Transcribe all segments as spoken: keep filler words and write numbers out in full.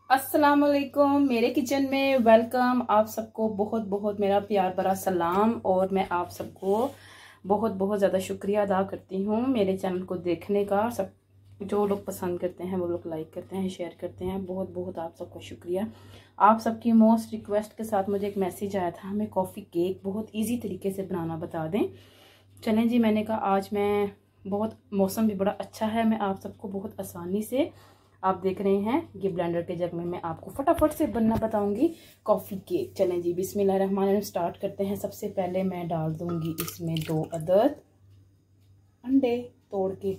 अस्सलाम वालेकुम, मेरे किचन में वेलकम। आप सबको बहुत बहुत मेरा प्यार भरा सलाम। और मैं आप सबको बहुत बहुत ज़्यादा शुक्रिया अदा करती हूँ मेरे चैनल को देखने का। सब जो लोग पसंद करते हैं वो लोग लाइक करते हैं, शेयर करते हैं, बहुत बहुत आप सबका शुक्रिया। आप सबकी मोस्ट रिक्वेस्ट के साथ मुझे एक मैसेज आया था, हमें कॉफ़ी केक बहुत ईजी तरीके से बनाना बता दें। चलें जी, मैंने कहा आज मैं बहुत, मौसम भी बड़ा अच्छा है, मैं आप सबको बहुत आसानी से, आप देख रहे हैं ये ब्लेंडर के जग में मैं आपको फटाफट से बनना बताऊंगी कॉफ़ी केक। चलें जी, बिस्मिल्लाहिर्रहमानिर्रहीम स्टार्ट करते हैं। सबसे पहले मैं डाल दूंगी इसमें दो अदद अंडे तोड़ के।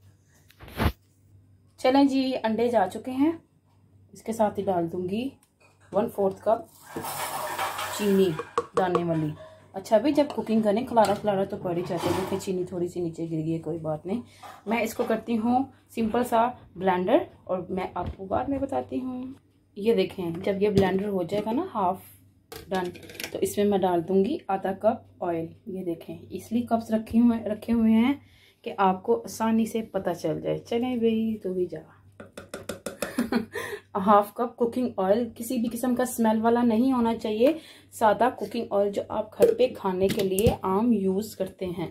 चलें जी, अंडे जा चुके हैं। इसके साथ ही डाल दूंगी वन फोर्थ कप चीनी दाने वाली। अच्छा भाई, जब कुकिंग करें खलारा खलारा तो पड़ ही जाता है। देखिए चीनी थोड़ी सी नीचे गिर गई है, कोई बात नहीं। मैं इसको करती हूँ सिंपल सा ब्लेंडर और मैं आपको बाद में बताती हूँ। ये देखें, जब ये ब्लेंडर हो जाएगा ना हाफ डन, तो इसमें मैं डाल दूंगी आधा कप ऑयल। ये देखें, इसलिए कप्स रखे हुए रखे हुए हैं कि आपको आसानी से पता चल जाए। चलें भाई, तो भी जा हाफ कप कुकिंग ऑयल, किसी भी किस्म का स्मेल वाला नहीं होना चाहिए, सादा कुकिंग ऑयल जो आप घर पे खाने के लिए आम यूज करते हैं।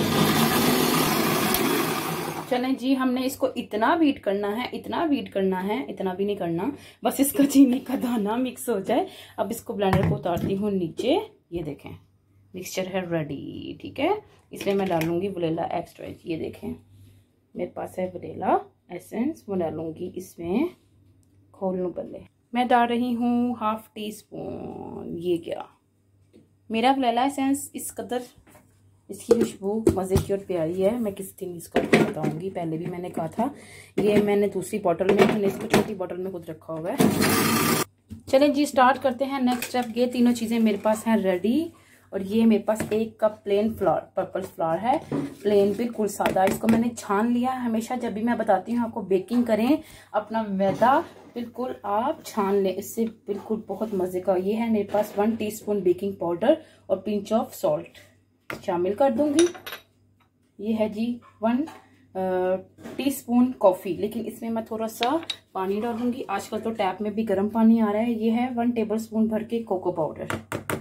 चलें जी, हमने इसको इतना बीट करना है, इतना बीट करना है, इतना भी नहीं करना, बस इसका चीनी का दाना मिक्स हो जाए। अब इसको ब्लेंडर को उतारती हूँ नीचे। ये देखें मिक्सचर है रेडी, ठीक है। इसलिए मैं डालूंगी वनीला एक्स्ट्रा। ये देखें मेरे पास है वनीला एसेंस, वो डालूंगी इसमें। खोल लूँ पहले, मैं डाल रही हूँ हाफ टी स्पून। ये क्या, मेरा वनीला एसेंस इस कदर इसकी खुशबू मज़े की और प्यारी है, मैं किस दिन इसको बताऊंगी। पहले भी मैंने कहा था, ये मैंने दूसरी बोतल में, मैंने इसको छोटी बोतल में खुद रखा हुआ है। चलें जी, स्टार्ट करते हैं नेक्स्ट स्टेप। ये तीनों चीज़ें मेरे पास हैं रेडी। और ये मेरे पास एक cup plain flour, purple flour है, प्लेन बिल्कुल सादा। इसको मैंने छान लिया। हमेशा जब भी मैं बताती हूँ आपको बेकिंग करें, अपना मैदा बिल्कुल आप छान लें, इससे बिल्कुल बहुत मज़े का। ये है मेरे पास वन टीस्पून बेकिंग पाउडर और पिंच ऑफ सॉल्ट शामिल कर दूंगी। ये है जी वन टीस्पून कॉफ़ी, लेकिन इसमें मैं थोड़ा सा पानी डालूंगी। आजकल तो टैप में भी गर्म पानी आ रहा है। ये है वन टेबल स्पून भर के कोको पाउडर।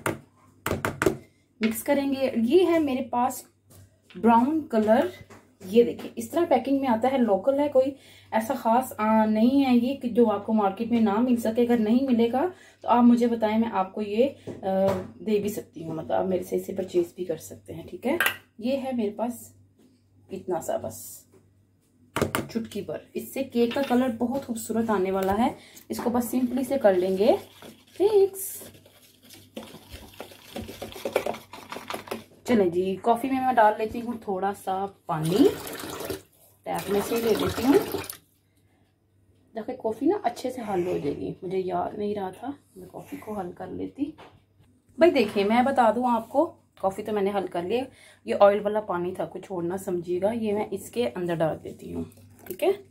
मिक्स करेंगे। ये है मेरे पास ब्राउन कलर। ये देखिए इस तरह पैकिंग में आता है, लोकल है, कोई ऐसा खास आ, नहीं है ये कि जो आपको मार्केट में ना मिल सके। अगर नहीं मिलेगा तो आप मुझे बताएं, मैं आपको ये आ, दे भी सकती हूँ, मतलब आप मेरे से इसे परचेज भी कर सकते हैं, ठीक है। ये है मेरे पास इतना सा, बस चुटकी पर। इससे केक का कलर बहुत खूबसूरत आने वाला है। इसको बस सिंपली से कर लेंगे फिक्स। चलें जी, कॉफ़ी में मैं डाल लेती हूँ थोड़ा सा पानी, टैप में से ले लेती हूँ। देखिए कॉफ़ी ना अच्छे से हल हो जाएगी। मुझे याद नहीं रहा था, मैं कॉफ़ी को हल कर लेती। भाई देखिए, मैं बता दूँ आपको, कॉफ़ी तो मैंने हल कर लिया। ये ऑयल वाला पानी था, कुछ और ना समझिएगा। ये मैं इसके अंदर डाल देती हूँ, ठीक है।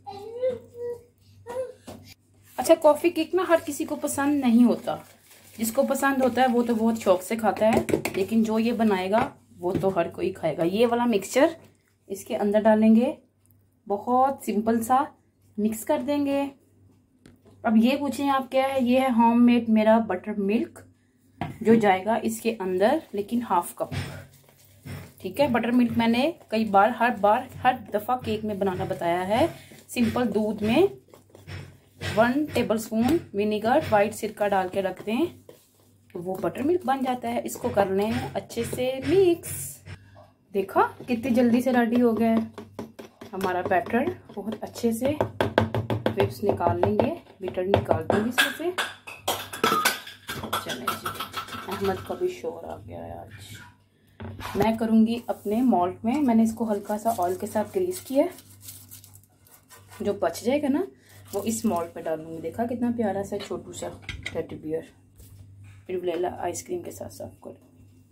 अच्छा, कॉफ़ी केक ना हर किसी को पसंद नहीं होता। जिसको पसंद होता है वो तो बहुत शौक से खाता है, लेकिन जो ये बनाएगा वो तो हर कोई खाएगा। ये वाला मिक्सचर इसके अंदर डालेंगे, बहुत सिंपल सा मिक्स कर देंगे। अब ये पूछें आप क्या है, ये है होममेड मेरा बटर मिल्क जो जाएगा इसके अंदर, लेकिन हाफ कप, ठीक है। बटर मिल्क मैंने कई बार, हर बार हर दफ़ा केक में बनाना बताया है। सिंपल दूध में one table spoon vinegar, white सिरका डाल के रख दें तो वो बटर मिल्क बन जाता है। इसको कर लें अच्छे से मिक्स। देखा कितनी जल्दी से रेडी हो गया है हमारा बैटर, बहुत अच्छे से। विप्स निकाल लेंगे, बीटर निकाल दूंगी इसमें से। चलें जी, अहमद का भी शोर आ गया है आज। मैं करूँगी अपने मोल्ड में, मैंने इसको हल्का सा ऑयल के साथ ग्रीस किया। जो बच जाएगा ना वो इस मोल्ड पे डालूंगी। देखा कितना प्यारा सा छोटू सा टेडी बियर, फिर वनीला आइसक्रीम के साथ सर्व करूँ।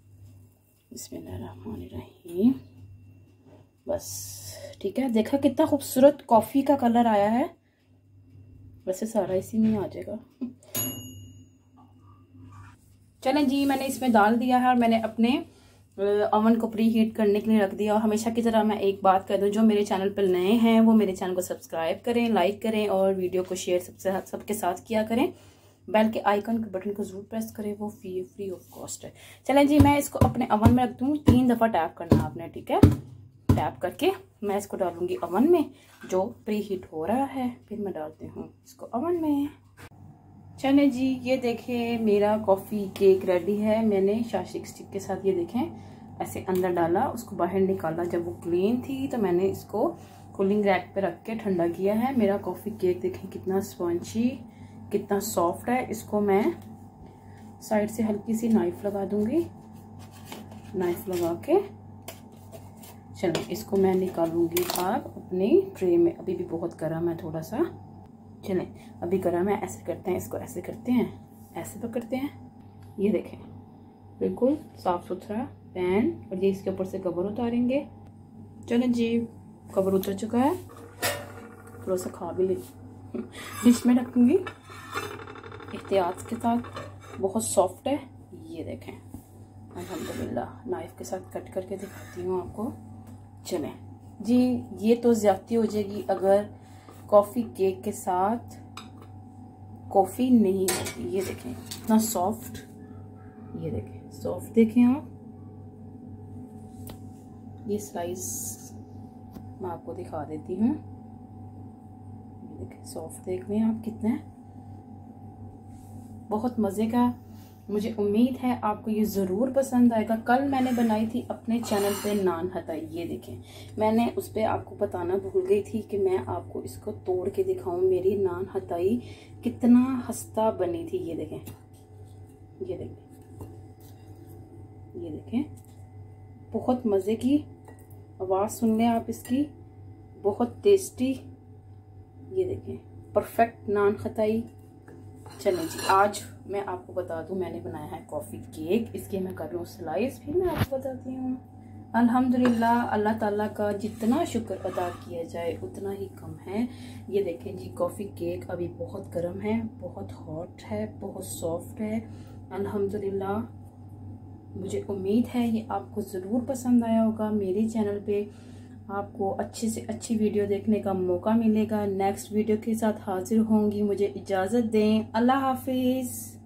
बिस्मिल्लाहिर्रहमानिर्रहीम, बस ठीक है। देखा कितना खूबसूरत कॉफ़ी का कलर आया है। वैसे सारा इसी में आ जाएगा। चलें जी, मैंने इसमें डाल दिया है और मैंने अपने ओवन को प्री हीट करने के लिए रख दिया। और हमेशा की तरह मैं एक बात कर दूं, जो मेरे चैनल पर नए हैं वो मेरे चैनल को सब्सक्राइब करें, लाइक करें और वीडियो को शेयर सबसे सबके साथ किया करें। बेल के आइकन के बटन को जरूर प्रेस करें, वो फ्री फ्री ऑफ कॉस्ट है। चलें जी, मैं इसको अपने अवन में रख दूँ। तीन दफ़ा टैप करना आपने, ठीक है। टैप करके मैं इसको डालूंगी अवन में जो प्री हीट हो रहा है। फिर मैं डालती हूँ इसको अवन में। चले जी, ये देखें मेरा कॉफ़ी केक रेडी है। मैंने शाशिक स्टिक के साथ ये देखें ऐसे अंदर डाला, उसको बाहर निकाला। जब वो क्लीन थी तो मैंने इसको कूलिंग रैक पे रख के ठंडा किया है। मेरा कॉफ़ी केक देखें कितना स्पंजी, कितना सॉफ्ट है। इसको मैं साइड से हल्की सी नाइफ लगा दूंगी। नाइफ लगा के चलो इसको मैं निकालूंगी आप अपनी ट्रे में। अभी भी बहुत गर्म है थोड़ा सा। चलें अभी गर्म है, ऐसे करते हैं, इसको ऐसे करते हैं, ऐसे पकड़ते हैं। ये देखें बिल्कुल साफ सुथरा पैन। और ये इसके ऊपर से कवर उतारेंगे। चलें जी, कवर उतर चुका है। थोड़ा सा खा भी ले डिश में रखूंगी एहतियात के साथ। बहुत सॉफ्ट है, ये देखें अल्हम्दुलिल्लाह। नाइफ के साथ कट करके दिखाती हूँ आपको। चलें जी, ये तो ज्यादती हो जाएगी अगर कॉफ़ी केक के साथ कॉफ़ी नहीं होगी। ये देखें इतना सॉफ्ट, ये देखें सॉफ्ट देखें आप। ये स्लाइस मैं आपको दिखा देती हूँ। ये देखें सॉफ्ट देख लें आप कितना है, बहुत मज़े का। मुझे उम्मीद है आपको ये ज़रूर पसंद आएगा। कल मैंने बनाई थी अपने चैनल पे नान हताई। ये देखें मैंने उस पर आपको बताना भूल गई थी कि मैं आपको इसको तोड़ के दिखाऊं मेरी नान हताई कितना हस्ता बनी थी। ये देखें, ये देखें, ये देखें बहुत मज़े की। आवाज़ सुन लें आप इसकी, बहुत टेस्टी। ये देखें परफेक्ट नान हताई। चलें जी, आज मैं आपको बता दूं मैंने बनाया है कॉफ़ी केक। इसके मैं कर लूँ स्लाइस, फिर मैं आपको बताती हूँ। अल्हम्दुलिल्लाह, अल्लाह ताला का जितना शुक्र अदा किया जाए उतना ही कम है। ये देखें जी, कॉफ़ी केक अभी बहुत गर्म है, बहुत हॉट है, बहुत सॉफ्ट है। अल्हम्दुलिल्लाह, मुझे उम्मीद है ये आपको ज़रूर पसंद आया होगा। मेरे चैनल पे आपको अच्छी से अच्छी वीडियो देखने का मौका मिलेगा। नेक्स्ट वीडियो के साथ हाजिर होंगी। मुझे इजाज़त दें। अल्लाह हाफिज़।